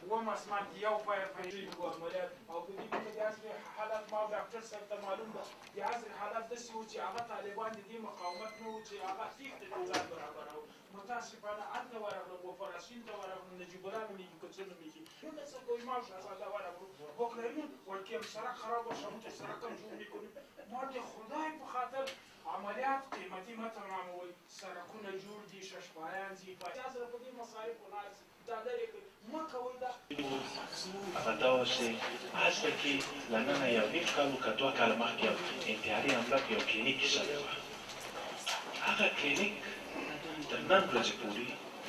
ومسمات یو پای عملیات او په دې کې د عصري حالات ما ډاکټر صاحب ته معلوم ده د عصري حالات داسې وو چې هغه طالبان د دې مقاومت نه وو چې هغه تېښتې ته ځان برابرو متاسفانه هلته ورغلو وفراسین ته ورغلو نجیب الله نومېږي که څه نومېږي څه کوي ما شهزاده ورغلو بکرایون ولکه سرک خراب باشه که سرک هم جور میکنیم ما د خدای په خاطر عملیات قیمتي مه تماموئ سرکونه جوړ دي ششپایان ځي سره په دې مصارفو نارسي دا لرې کوي مه کوئ دا هغه داسې هسته کې له ننه یو نیم کال که دوه کاله مخکې یو انتحاري حمله په یو کلینیک کې شوې وه هغه کلینیک تر نن ورځې پورې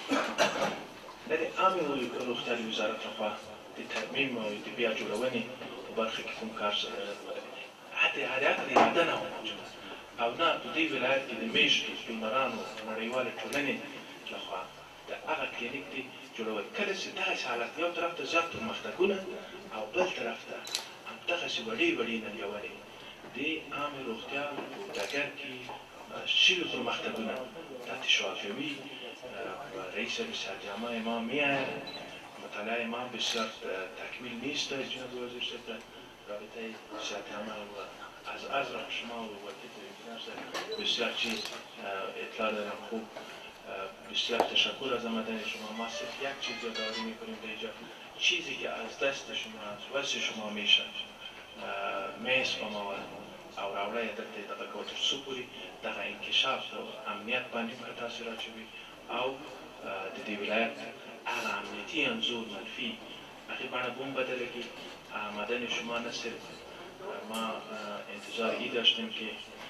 د عامې روغتیايي وزارت لخوا د ترمیم او د بیا جوړونې په برخه کې کوم کار حتی هغه اراده نه وه موجوده او نه په دې ولایت کې د میشتو ډونرانو نړیوالې ټولنې لخوا د هغه کلینیک دی جوړول کله چې داسې حالت یو طرف ته زیات پرمختګونه او بل طرف ته همدغسې وړې ننګونې د عامې روغتیا په ډګر کې شوي پرمختګونه دا تشویق کوي رئیس صحت‌عامه ما میاد مطالعه ما بسیار تکمیل نیست جناب وزیر صاحب رابطه صحت‌عامه و از شما و وکیل بسیار چیز اطلاع دارم خوب بسیار تشکر از آمدن شما ما صرف یک چیز یادآوری میکنیم در اینجا چیزی که از دست شما واسه شما میشه میسپاماول او راوړی دغه کوتر څو پورې دغه انکشاف او امنیت باندې به تاثیر اچوي او د دې ولایت هغه امنیتي انځور منفي هغې بڼه به هم بدله کړي آمدن شما نه صرف ما انتظار ای داشتیم که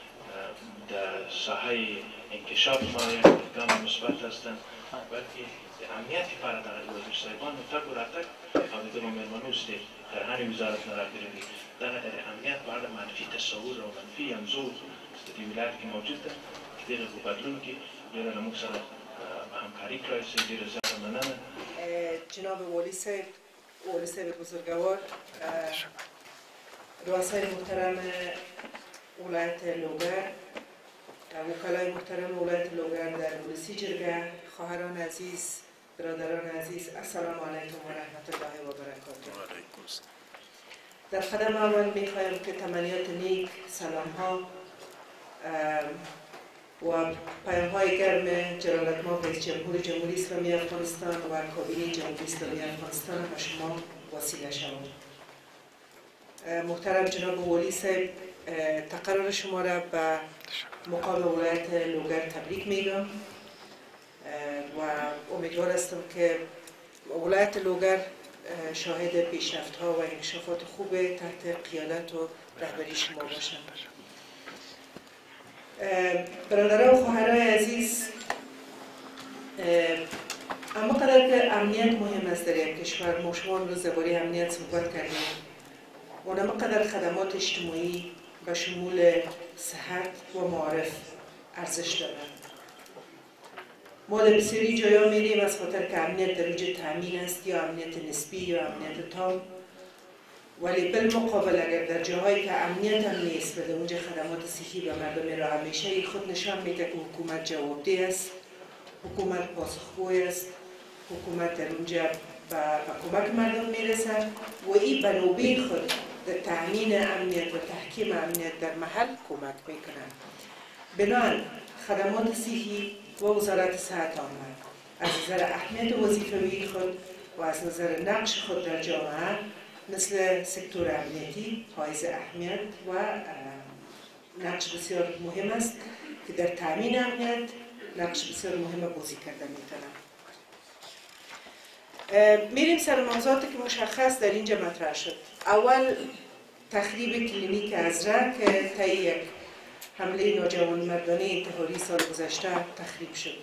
در ساحه انکشاف ما یک گام مثبت هستند بلکه امنیتی para در وزیر صاحبان تک و راتک او د دغو مېرمنو چې فرهنګ وزارت نه راغلي دي دغه د امنیت په اړه منفي تصور او منفي انځور د دې ولایت کې موجود ده چې دغه په بدلون کې ډېره له موږ سره همکاري کړې چې ډېره زیاته مننه جناب والی صاحب بزرگوار رؤسای محترم ولایت لوگر وکلای محترم ولایت لوگر در پلیسی جرگه خواهران عزیز برادران عزیز السلام علیکم و رحمت الله و برکاته در قدم اول میخوایم که تمنیات نیک سلام ها و پیام های گرم جلالتمآب رئیس جمهور جمهوری اسلامی افغانستان و کابینه جمهوری اسلامی افغانستان به شما وصل شود. محترم جناب والی صاحب تقرر شما را به مقام ولایت لوگر تبریک میگم و امیدوار هستم که ولایت لوگر شاهد پیشرفت ها و انکشافات خوب تحت قیادت و رهبری شما باشند. برادران و خواهرای عزیز اما قدر که امنیت مهم است در یک کشور ما شما امروز درباره امنیت صحبت کردیم و اما قدر خدمات اجتماعی به شمول صحت و معارف ارزش دارند. ما در بسیاری جایا میریم از خاطر که امنیت در اوج تامین است یا امنیت نسبی یا امنیت تام ولی بالمقابل اگر در جاهایی که امنیت هم نیست و در اونجا خدمات صحی به مردم را همیشه خود نشان میده که حکومت جوابدeh است حکومت پاسخگوی است حکومت در اونجا به کمک مردم میرسد و این به نوبه خود در تامین امنیت و تحکیم امنیت در محل کمک میکنند. بنابراین خدمات صحی و وزارت صحت آمد از نظر اهمیت وظیفوی خود و از نظر نقش خود در جامعه مثل سکتور امنیتی حائز اهمیت و نقش بسیار مهم است که در تامین امنیت نقش بسیار مهم بازی کرده میتونند. میریم سر موضوعاتی که مشخص در اینجا مطرح شد. اول تخریب کلینیک ازرق که طی یک حمله ناجوانمردانه انتحاری سال گذشته تخریب شد.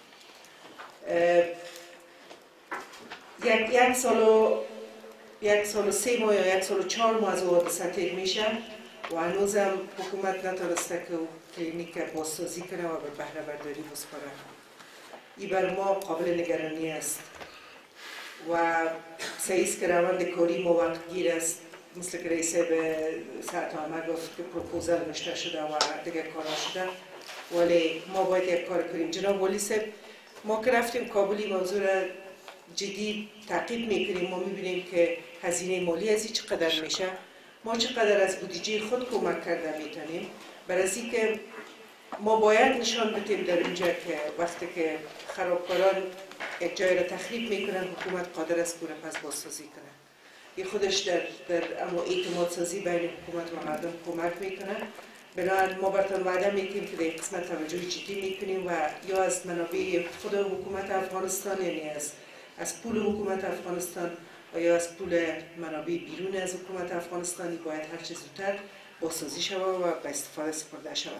یک سال و 3 ماه یا 1 سال و 4 ماه از حادثه تیر میشه و هنوزم حکومت نتونسته که کلینیک بازسازی کنه و به بهره برداری بسپاره. این بر ما قابل نگرانی است و سعیست که روند کاری موقت گیر است مثل که رئیس به صحت‌عامه گفت که پروپوزل نوشته شده و دیگه کارا شده ولی ما باید یک کار کنیم. جناب والی صاحب ما که رفتیم کابلی موضوع را جدی تعقیب میکنیم. ما میبینیم که هزینه مالی از این چقدر میشه، ما چقدر از بودجه خود کمک کرده میتونیم. برای اینکه ما باید نشان بدیم در اینجا که وقتی که خرابکاران یک جای را تخریب میکنن، حکومت قادر است که پس بازسازی کنه. این خودش در اعتماد سازی بین حکومت و مردم کمک میکنه. بنابراین ما براتون وعده میکنیم که در این قسمت توجه جدی میکنیم و یا از منابع خود حکومت افغانستان، یعنی از پول حکومت افغانستان و یا از پول منابع بیرون از حکومت افغانستانی باید هر چه زودتر بازسازی شود و به استفاده سپرده شود.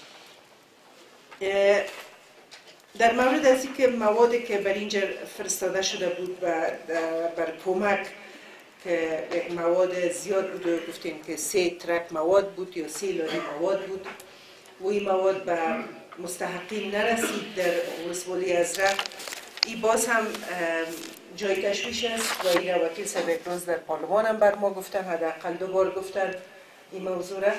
در مورد از اینکه موادی که بر اینجا فرستاده شده بود و بر کمک که یک مواد زیاد بود و گفتیم که 3 ترک مواد بود یا 3 لاری مواد بود و این مواد به مستحقین نرسید در ولسوالی ازرق. این باز هم جای تشویش است و این وکیل صاحب اکروز در پارلمان هم بر ما گفتن، حداقل 2 بار گفتن این موضوع را.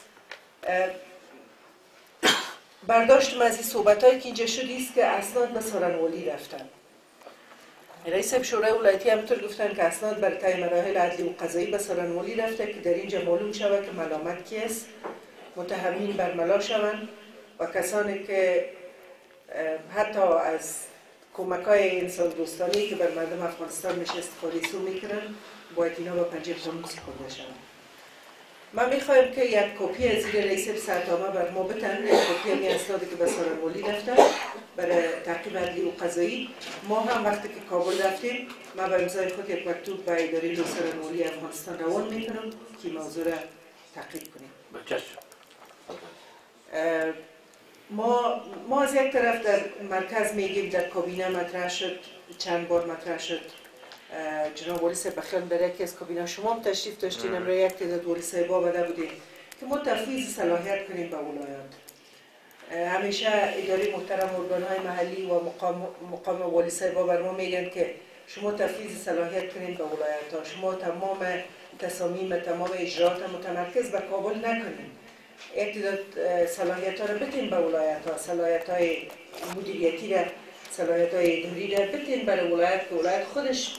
برداشت از این صحبت‌هایی که اینجا شد است که اسناد به سارنوالی رفتن. رئیس شورای ولایتی همینطور گفتن که اسناد بر طی مراحل عدلی و قضایی به سارنوالی رفته که در اینجا معلوم شود که ملامت کیست، متهمین برملا شوند و کسانی که حتی از کمک‌های انسان دوستانه که بر مردم افغانستان میشه استفاده سو میکنن باید اینا به پنجه قانون سپرده شوند. من میخوایم که یک کپی از این رئیس سرنامه بر ما بتن، یک کپی این اسنادی که به سارنوالی رفتن برای تعقیب عدلی و قضایی. ما هم وقتی که کابل رفتیم ما به امضای خود یک مکتوب به اداره سارنوالی افغانستان روان میکنم که موضوع را تعقیب کنیم. ما از یک طرف در مرکز میگیم، در کابینه مطرح شد، چند بار مطرح شد. جناب والی صاحب بخیال در یکی از کابینه شما هم تشریف داشتین، امروز یک تعداد والی صاحب آمده بودیم که ما تفویض صلاحیت کنیم به ولایات. همیشه اداره محترم ارگان‌های محلی و مقام والی صاحب بر ما میگن که شما تفویض صلاحیت کنین به ولایت ها، شما تمام تصامیم، تمام اجراءات متمرکز به کابل نکنین. یک تعداد صلاحیت ها را بتین به ولایت ها، صلاحیت های مدیریتی را، صلاحیت های اداری را بتین برای ولایت که ولایت خودش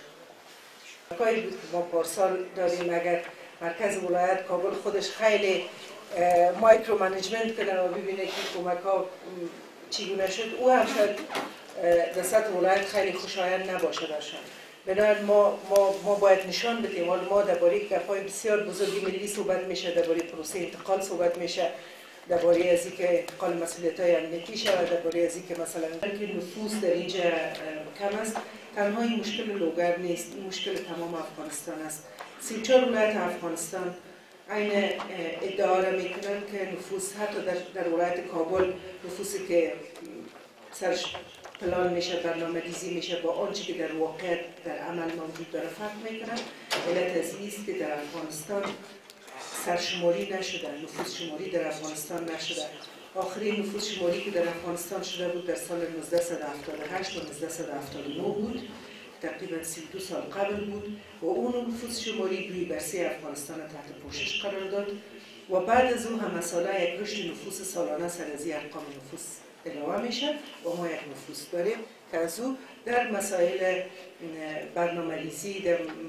کاری بود که ما پارسال داریم. اگر مرکز ولایت کابل خودش خیلی مایکرو منیجمنت کنه و ببینه که کمک ها چگونه شد، او هم شاید در سطح ولایت خیلی خوشایند نباشه برشان. بنابراین ما باید نشان بدیم. ما درباره گپ‌های بسیار بزرگی ملی صحبت میشه، درباره پروسه انتقال صحبت میشه، درباره از اینکه انتقال مسئولیت‌های امنیتی شود، درباره از اینکه مثلا نفوذ در اینجا کم است. تنها این مشکل لوگر نیست، این مشکل تمام افغانستان است. 34 ولایت افغانستان این ادعا را میکنن که نفوذ حتی در ولایت کابل نفوذی که سرش پلان میشه، برنامه‌ریزی میشه با آنچه که در واقع در عمل موجود داره فرق میکنن. علت از این است که در افغانستان سرشماری نشده، نفوذ شماری در افغانستان نشده. آخرین نفوذ شماری که در افغانستان شده بود در سال 1978 و 1979 بود، تقریبا 32 سال قبل بود و اون نفوذ شماری دوی برسه افغانستان تحت پوشش قرار داد و بعد از اون هم مسئله یک رشد نفوذ سالانه سر از ارقام نفوذ علاوه میشه و ما یک نفوذ داریم که از او در مسائل برنامه‌ریزی،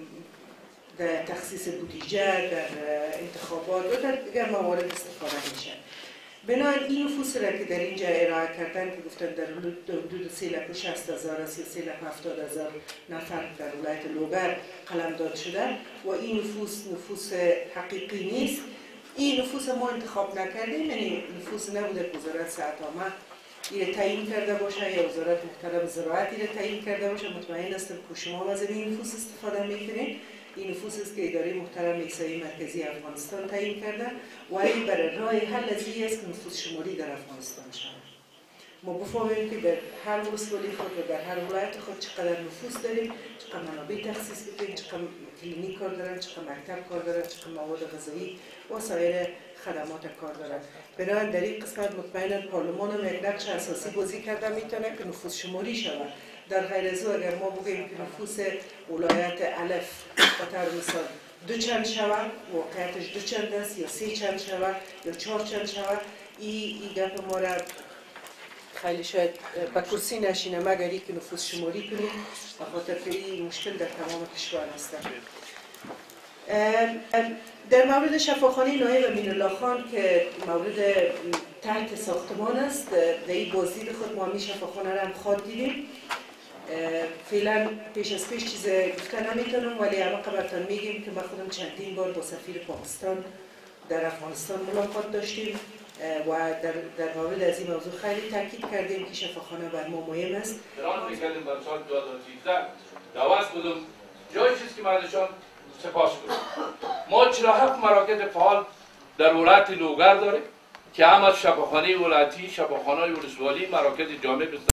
در تخصیص بودجه، در انتخابات و در دیگر موارد استفاده میشه. بنابراین این نفوذ را که در اینجا ارائه کردن که گفتن در حدود 360,000 است یا 370,000 نفر در ولایت لوگر قلمداد شده و این نفوذ حقیقی نیست. این نفوذ ما انتخاب نکردیم، یعنی نفوذ نبوده که وزارت صحت‌عامه این تعیین کرده باشه یا وزارت محترم زراعت این تعیین کرده باشه. مطمئن هستم که شما از این نفوذ استفاده میکنید. این نفوذ است که اداره محترم احصایی مرکزی افغانستان تعیین کرده و این برای راه حل از این است که نفوذ شماری در افغانستان شود. ما بفهمیم که در هر ولسوالی خود و در هر ولایت خود چقدر نفوذ داریم، چقدر منابع تخصیص بدیم، چقدر کلینیک کار دارن، چقدر مکتب کار دارن، چقدر مواد غذایی و سایر خدمات کار دارن. بنابراین در این قسمت مطمئنا پارلمان هم یک نقش اساسی بازی کرده میتونه که نفوذ شماری شود. در غیر از او اگر ما بگیم که نفوذ ولایت الف به طور مثال 2 چند شود، واقعیتش 2 چند است یا 3 چند شود یا 4 چند شود، این گپ ما را خیلی شاید به کرسی نشینه مگر که نفوس شماری کنیم و خاطر که این مشکل در تمام کشور هست. در مورد شفاخانه نایب امین الله خان که مورد تحت ساختمان است، در این بازدید خود ما همین شفاخانه را هم خواد دیدیم. فعلا پیش از پیش چیز گفته نمیتونم، ولی اما قبرتان میگیم که ما خودم چندین بار با سفیر پاکستان در افغانستان ملاقات داشتیم و در مورد از این موضوع خیلی تاکید کردیم که شفاخانه بر ما مهم است. دران میکردیم بر سال 2013 دعوت بودم جای چیز که مردشان سپاس کنیم. ما 47 مراکز فعال در ولایت لوگر داریم که هم از شفاخانه ولایتی، شفاخانه ولسوالی، مراکز جامع